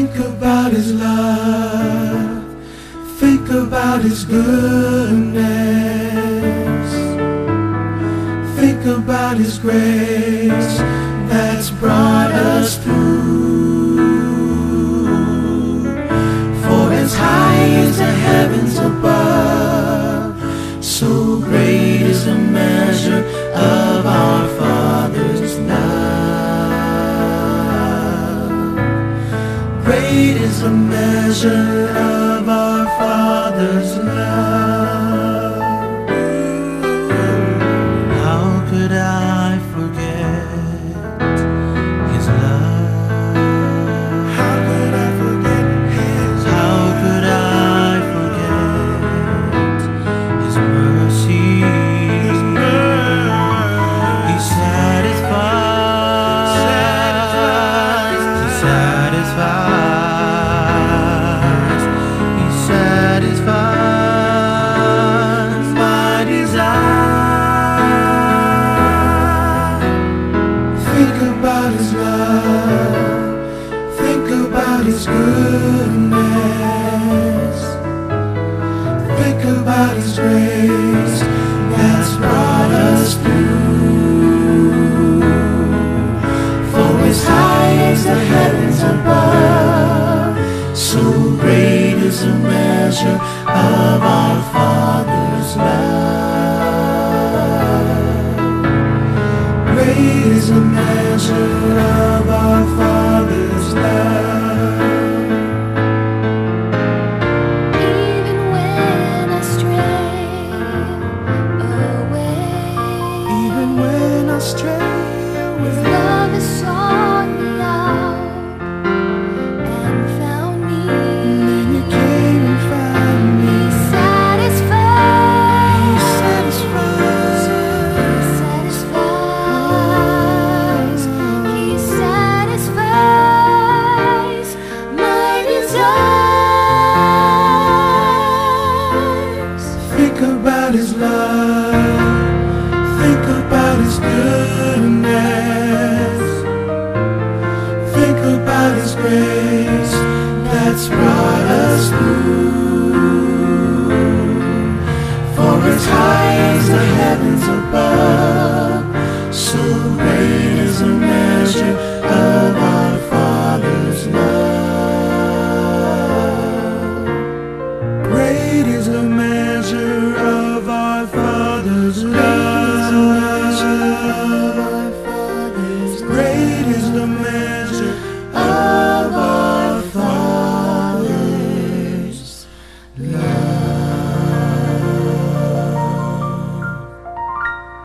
Think about His love. Think about His goodness. Think about His grace that's brought us through. For as high as the heavens above, so great is the measure of our Father's love. Great is the measure of our Father's love. How could I forget His love? How could I forget His love? How could I forget His mercy? His mercy. He satisfies. He satisfies. He satisfies my desire. Think about His love. Think about His goodness. Think about His grace that's brought us through. For as high as the heavens above, so great is the measure of our Father's love. Great is the measure of our Father's love. Even when I stray away, Even when I stray His away, love has sought me out and found me. then You came and found He me. satisfies. He satisfies. He satisfies my desires. Think about His love. Think about His goodness. Think about His grace that's brought us through. For as high as the heavens above, so great is the measure